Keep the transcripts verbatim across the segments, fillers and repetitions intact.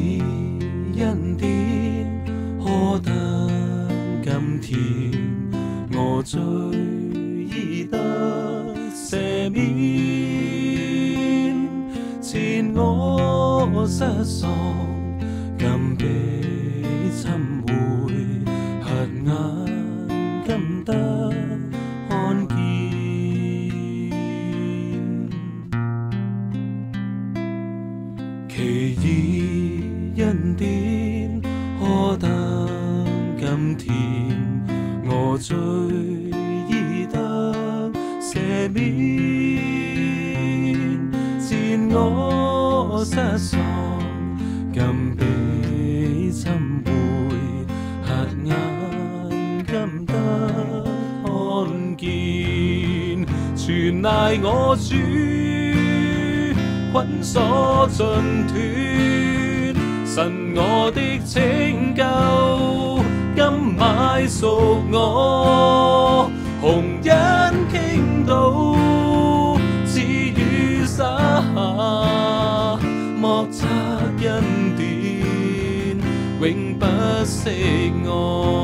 以恩典，何等甘甜，我罪已得赦免，前我失喪，今被尋回，瞎眼今得看見。奇異恩典，何等甘甜，我罪已得赦免，前我失喪，今被尋回，瞎眼今得看見，全賴我主捆鎖盡斷，神我的拯救，今買贖我，紅恩傾倒，賜予灑下，莫測恩典，永不息愛。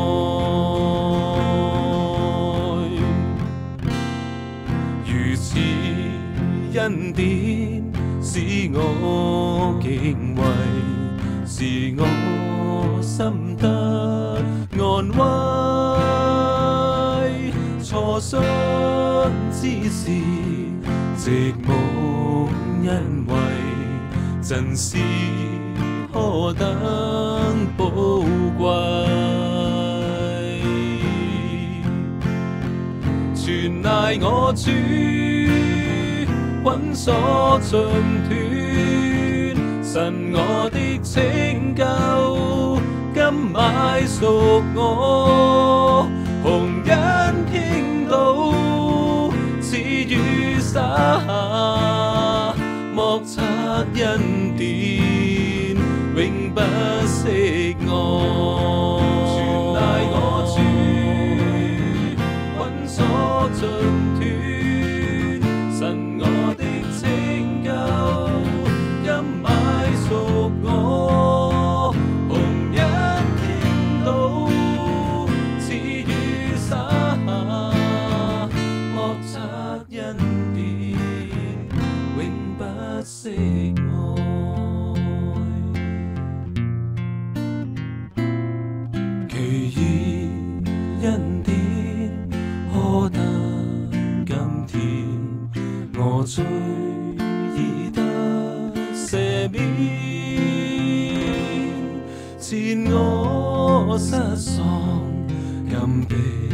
如此恩典，使我敬畏，是我心得安慰。錯信之時，寂無恩惠，真是何等寶貴。全賴我主捆鎖盡斷，神我的拯救，今買贖我，紅恩傾倒，賜予灑下，莫測恩典，永不息愛。全賴我主捆鎖盡斷，神我的拯救，今買贖我，紅恩傾倒，賜予灑下，莫測恩典，永不息愛。奇異恩典，何等甘甜，我罪已得赦免，前我失喪，今被